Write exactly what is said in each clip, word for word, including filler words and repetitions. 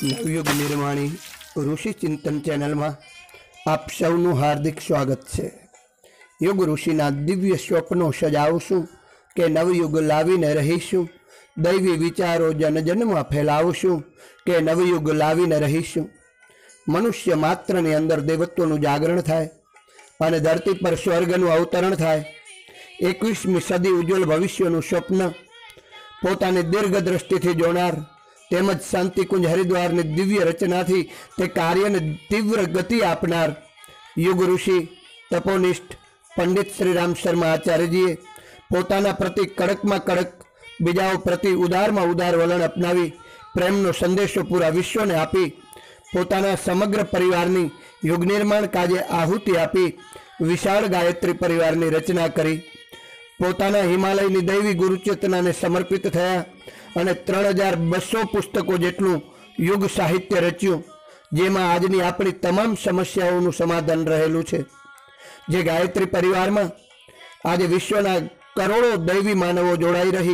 नवयुग निर्माणी ऋषि चिंतन चैनल में आप सौनु हार्दिक स्वागत है। युग ऋषिना दिव्य स्वप्नों सजावशुं के नवयुग लावीने रहीशुं, दैवी विचारों जन जन में फैलावशुं के नवयुग लावीने रहीशुं। मनुष्य मात्र ने अंदर देवत्वनुं जागरण थाय अने धरती पर स्वर्गनुं अवतरण थाय। एकवीसमी सदी उज्ज्वल भविष्यनुं स्वप्न पोतानी दीर्घदृष्टिथी जोनार तेमज शांतिकुंज हरिद्वार ने दिव्य रचना थी ते कार्य ने तीव्र गति आपनार युग ऋषि तपोनिष्ठ पंडित श्री राम शर्मा आचार्यजीए पोताना प्रति कड़क में कड़क बीजाओ प्रति उदार में उदार वलन अपनावी प्रेमनो संदेशो पूरा विश्व ने आपी पोताना समग्र परिवारनी युग निर्माण काजे आहुति आपी विशाल गायत्री परिवारनी रचना करी। पोताना हिमालयनी दैवी गुरुचेतना ने समर्पित थया અને ત્રણ હજાર બસો પુસ્તકો જેટલું યુગ સાહિત્ય રચ્યું, જેમાં આજની આપણી તમામ સમસ્યાઓનું સમાધાન રહેલું છે। જે ગાયત્રી પરિવારમાં આજે વિશ્વના કરોડો દૈવી માનવો જોડાઈ રહી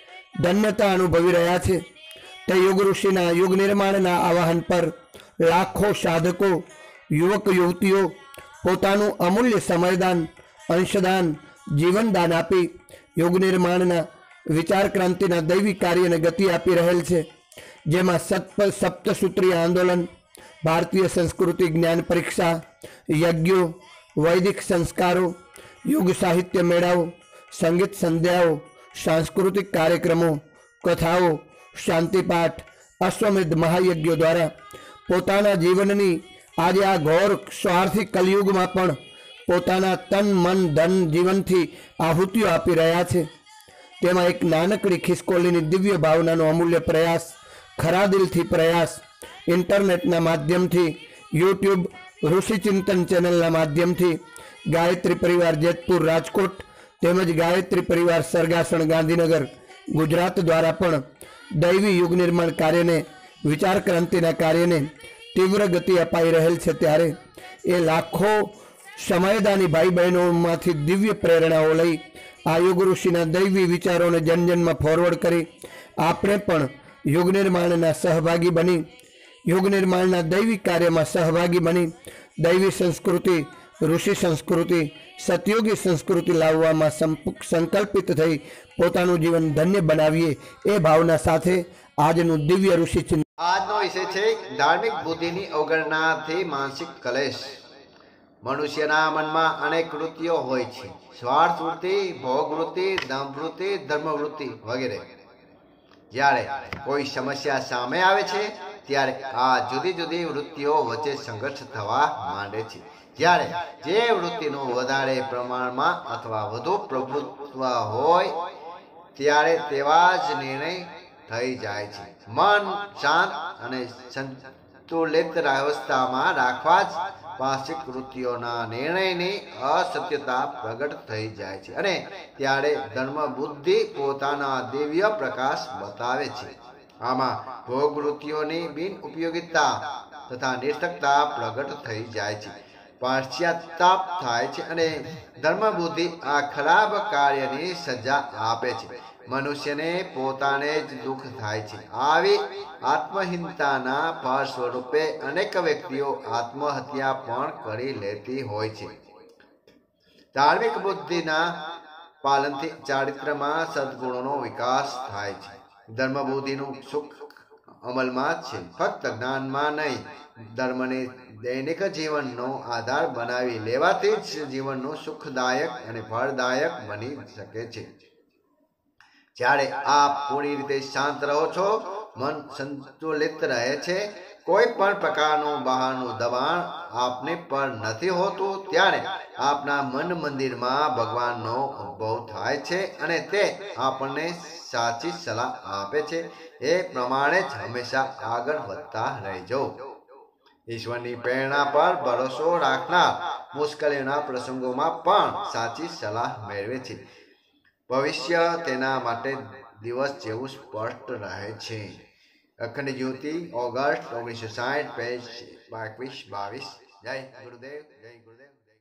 ધન્યતા અનુભવી રહ્યા છે, તે યુગ ઋષિના યુગ નિર્માણના આવાહન પર લાખો સાધકો યુવક યુવતીઓ પોતાનું અમૂલ્ય સમયદાન અંશદાન જીવનદાન આપી યુગ નિર્માણના विचार क्रांति दैवी कार्य ने गति आपी रहेल छे, जेमा सत्प सप्तसूत्रीय आंदोलन, भारतीय संस्कृति ज्ञान परीक्षा, यज्ञों, वैदिक संस्कारों, युग साहित्य मेळाओं, संगीत संध्याओं, सांस्कृतिक कार्यक्रमों, कथाओं, शांतिपाठ, अश्वमेध महायज्ञों द्वारा पोताना जीवननी आज आ घोर स्वार्थी कलयुग में पण पोताना तन मन धन जीवन थी आहुतिओ आपी रह्या छे। तेमा एक नानकड़ी खिसकोलीनी दिव्य भावनानो अमूल्य प्रयास, खरा दिलथी प्रयास, इंटरनेटना माध्यमथी यूट्यूब ऋषि चिंतन चेनलना माध्यमथी गायत्री परिवार जेतपुर राजकोट तेमज गायत्री परिवार सरगासण गांधीनगर गुजरात द्वारा पण दैवी युग निर्माण कार्य ने विचार क्रांतिना कार्य ने तीव्र गति अपाई रहेल छे। त्यारे ए लाखों समयदानी भाई बहनों मांथी दिव्य प्रेरणाओ लई आ युग ऋषिना दैवी विचारों ने जन जन में फॉरवर्ड करी आपणे पण युग निर्माणना सहभागी बनी युग निर्माणना दैवी कार्य में सहभागी बनी दैवी संस्कृति ऋषि संस्कृति सतयुगी संस्कृति लाववामां संकल्पित थई पोतानुं जीवन धन्य बनावीए ए भावना साथे आजनुं दिव्य ऋषि चिंतन। आजनो विषय छे धार्मिक बुद्धिनी अवगणनाथी मानसिक कलेश। मनुष्यना मनमा अनेक वृत्तिओ होय छे, स्वार्थ वृत्ति, भोग वृत्ति, दम वृत्ति, धर्म वृत्ति वगैरह। ज्यारे कोई समस्या सामे आवे छे त्यारे आ जुदी जुदी वृत्तिओ वच्चे संघर्ष थवा मांडे छे। ज्यारे जे वृत्तिनो वधारे प्रमाणमां अथवा वधु प्रभुत्व होय त्यारे तेवा ज निर्णय थई जाय छे। मन शांत अने संतुलित अवस्थामां राखवा ज पासिक वृत्तिओना निर्णयनी असत्यता प्रगट थई जाय छे अने त्यारे धर्म बुद्धि पोताना दिव्य प्रकाश बतावे छे। आमां भोग वृत्तिओनी बिन उपयोगिता तथा निष्ठकता प्रगट थई जाय छे, पाश्चाताप थाय छे अने धर्म बुद्धि आ खराब कार्यनी सजा आपे छे। मनुष्य ने पोताने ज दुख थाय छे। आवी आत्महीनताना फल स्वरूपे अनेक व्यक्तिओ आत्महत्या पण करी लेती होय छे। धार्मिक बुद्धिना पालनथी चारित्र्यमां सद्गुणोनो विकास थाय छे। धर्म बुद्धिनुं सुख अमलमां ज छे, फक्त ज्ञानमां नहीं। धर्मने दैनिक जीवननो आधार बनावी लेवाथी ज जीवननो सुखदायक अने फलदायक बनी शके छे। જ્યારે आप पूरी रीते शांत रहो छो, मन संतुलित रहे छे, कोई पण प्रकारનું બહારનું દબાણ આપને પર નથી હોતું ત્યારે આપના મન મંદિરમાં ભગવાનનો અનુભવ થાય છે અને તે આપણને સાચી સલાહ આપે છે। એ પ્રમાણે જ હંમેશા આગળ વધતા રહેજો। ઈશ્વરની પ્રેરણા પર ભરોસો રાખનાર મુશ્કેલીના પ્રસંગોમાં પણ સાચી સલાહ મેળવે છે। भविष्य तेना माटे दिवस जेवुं स्पष्ट रहे छे। अखंड ज्योति ऑगस्ट ओगनीस सौ साठ पेज बाईस बावीस। जय गुरुदेव, जय गुरुदेव।